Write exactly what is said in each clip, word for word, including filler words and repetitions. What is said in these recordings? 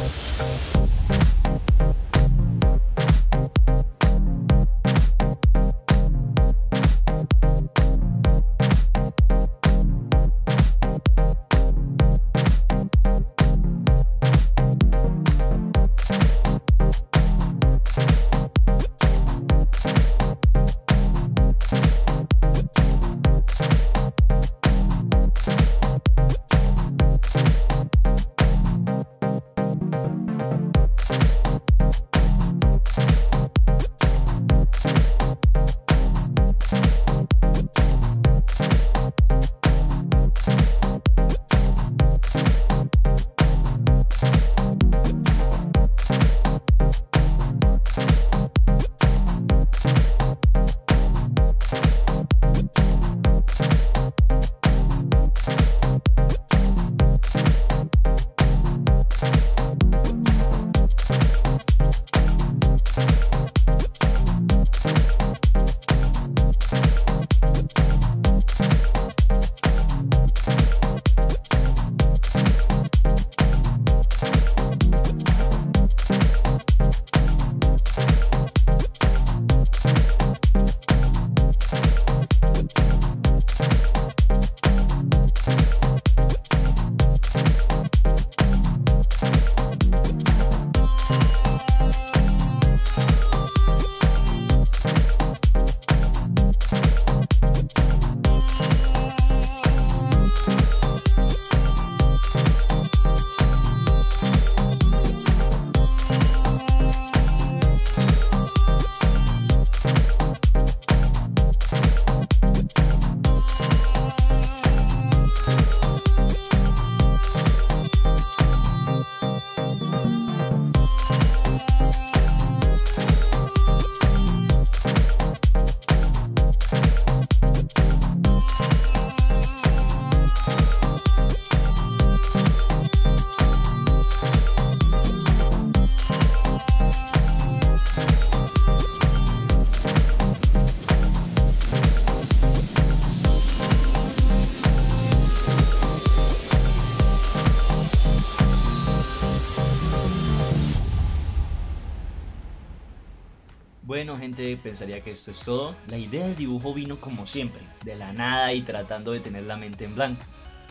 Bueno gente, pensaría que esto es todo. La idea del dibujo vino como siempre, de la nada y tratando de tener la mente en blanco.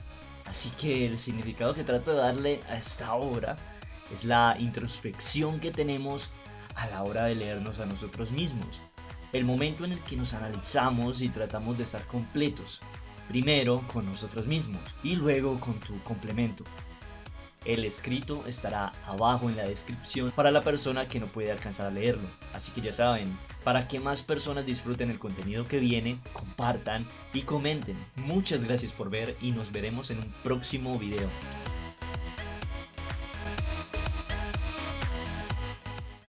Así que el significado que trato de darle a esta obra es la introspección que tenemos a la hora de leernos a nosotros mismos. El momento en el que nos analizamos y tratamos de estar completos. Primero con nosotros mismos y luego con tu complemento. El escrito estará abajo en la descripción para la persona que no puede alcanzar a leerlo. Así que ya saben, para que más personas disfruten el contenido que viene, compartan y comenten. Muchas gracias por ver y nos veremos en un próximo video.